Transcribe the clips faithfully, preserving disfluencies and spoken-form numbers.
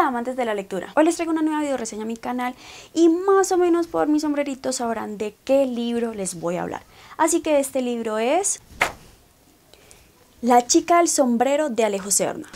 amantes de la lectura, hoy les traigo una nueva video reseña a mi canal y más o menos por mi sombrerito sabrán de qué libro les voy a hablar. Así que este libro es La chica del sombrero de Alejo Serna.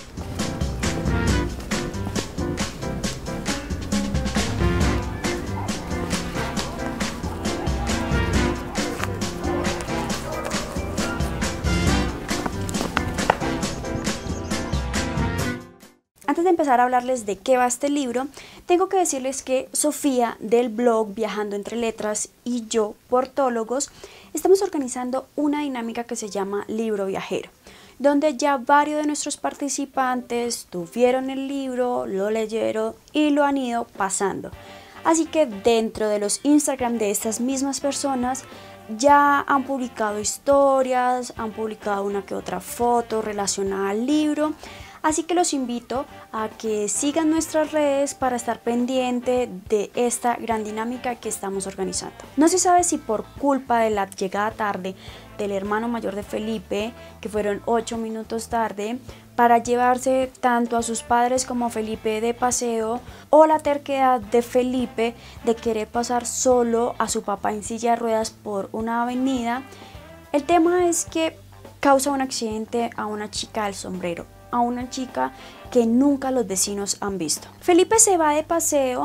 Antes de empezar a hablarles de qué va este libro, tengo que decirles que Sofía del blog Viajando Entre Letras y yo, Portólogos, estamos organizando una dinámica que se llama Libro Viajero, donde ya varios de nuestros participantes tuvieron el libro, lo leyeron y lo han ido pasando. Así que dentro de los Instagram de estas mismas personas ya han publicado historias, han publicado una que otra foto relacionada al libro. Así que los invito a que sigan nuestras redes para estar pendiente de esta gran dinámica que estamos organizando. No se sabe si por culpa de la llegada tarde del hermano mayor de Felipe, que fueron ocho minutos tarde, para llevarse tanto a sus padres como a Felipe de paseo, o la terquedad de Felipe de querer pasar solo a su papá en silla de ruedas por una avenida. El tema es que causa un accidente a una chica del sombrero, a una chica que nunca los vecinos han visto. Felipe se va de paseo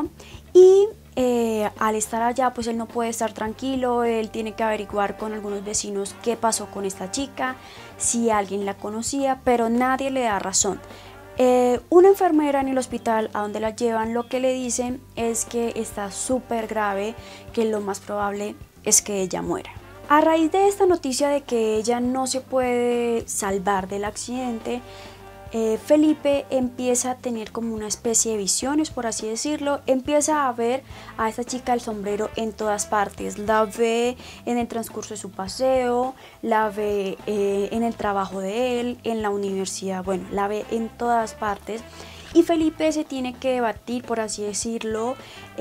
y eh, al estar allá pues él no puede estar tranquilo, él tiene que averiguar con algunos vecinos qué pasó con esta chica, si alguien la conocía, pero nadie le da razón. Eh, una enfermera en el hospital a donde la llevan lo que le dicen es que está súper grave, que lo más probable es que ella muera. A raíz de esta noticia de que ella no se puede salvar del accidente, Eh, Felipe empieza a tener como una especie de visiones, por así decirlo. Empieza a ver a esta chica del sombrero en todas partes. La ve en el transcurso de su paseo, la ve eh, en el trabajo de él, en la universidad, bueno, la ve en todas partes. Y Felipe se tiene que debatir, por así decirlo,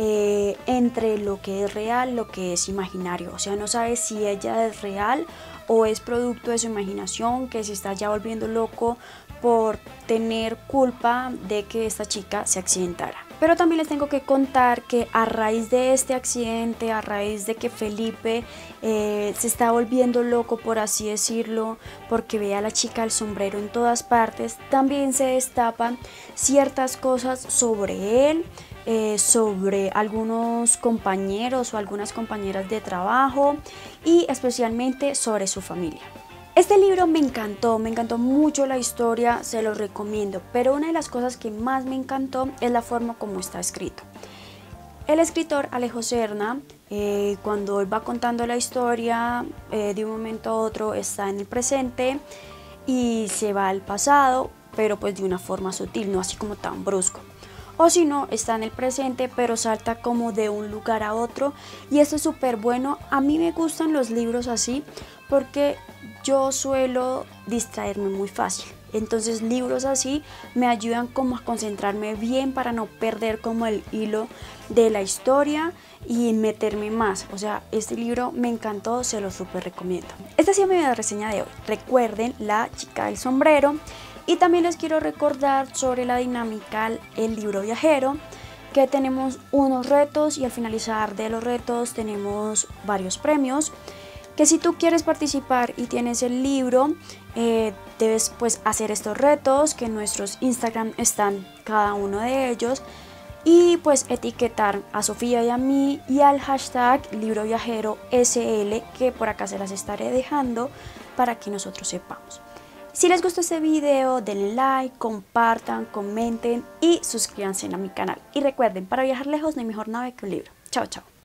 eh, entre lo que es real, lo que es imaginario. O sea, no sabe si ella es real o es producto de su imaginación, que se está ya volviendo loco por tener culpa de que esta chica se accidentara. Pero también les tengo que contar que a raíz de este accidente, a raíz de que Felipe eh, se está volviendo loco, por así decirlo, porque ve a la chica del sombrero en todas partes, también se destapan ciertas cosas sobre él, eh, sobre algunos compañeros o algunas compañeras de trabajo y especialmente sobre su familia. Este libro me encantó, me encantó mucho la historia, se lo recomiendo, pero una de las cosas que más me encantó es la forma como está escrito. El escritor Alejo Serna, eh, cuando él va contando la historia, eh, de un momento a otro está en el presente y se va al pasado, pero pues de una forma sutil, no así como tan brusco. O si no, está en el presente pero salta como de un lugar a otro y esto es súper bueno. A mí me gustan los libros así porque yo suelo distraerme muy fácil, entonces libros así me ayudan como a concentrarme bien para no perder como el hilo de la historia y meterme más. O sea, este libro me encantó, se lo súper recomiendo. Esta ha sido mi video de reseña de hoy. Recuerden La chica del sombrero. Y también les quiero recordar sobre la dinámica El libro viajero, que tenemos unos retos y al finalizar de los retos tenemos varios premios. Que si tú quieres participar y tienes el libro, eh, debes pues hacer estos retos, que en nuestros Instagram están cada uno de ellos. Y pues etiquetar a Sofía y a mí y al hashtag Libro Viajero S L, que por acá se las estaré dejando para que nosotros sepamos. Si les gustó este video, denle like, compartan, comenten y suscríbanse a mi canal. Y recuerden, para viajar lejos no hay mejor nave que un libro. Chao, chao.